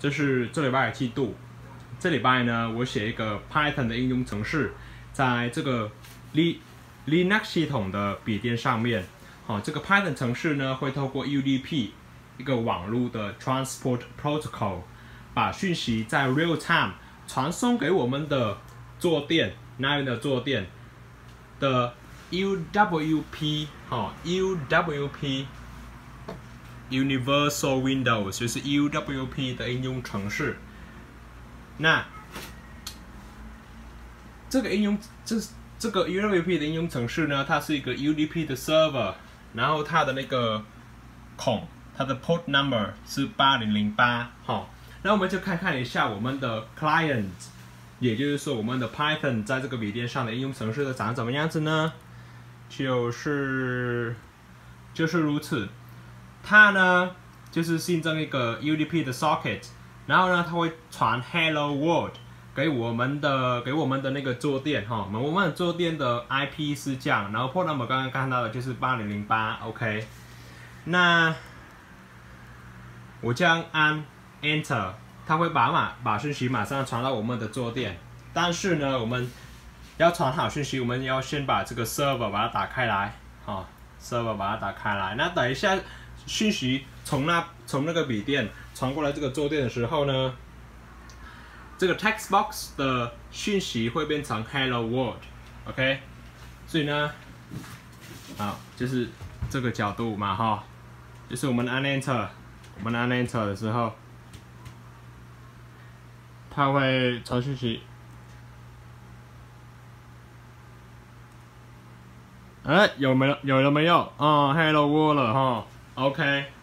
这是这礼拜的季度。这礼拜呢，我写一个 Python 的应用程式，在这个 Linux 系统的笔电上面。这个 Python 程式呢，会透过 UDP 一个网络的 Transport Protocol， 把讯息在 real time 传送给我们的坐垫，那边的坐垫的 UWP Universal Windows 就是 UWP 的应用程式。那这个UWP 的应用程式呢，它是一个 UDP 的 server， 然后它的那个它的 port number 是8008。那我们就看一下我们的 client， 也就是说我们的 Python 在这个笔电上的应用程式的长怎么样子呢？就是如此。它呢就是新增一个 UDP 的 socket， 然后呢它会传 Hello World 给我们的那个坐垫我们的坐垫的 IP 是这样，然后 port number 刚刚看到的就是8008 OK。那我这样按 Enter， 它会把讯息马上传到我们的坐垫，但是呢我们要传好讯息，我们要先把这个 server 把它打开来server 把它打开来。那等一下讯息从那个笔电传过来这个坐垫的时候呢，这个 text box 的讯息会变成 Hello World OK。 所以呢就是这个角度嘛就是我们按 Enter 的时候，它会传讯息。有了没有？Hello World 了OK。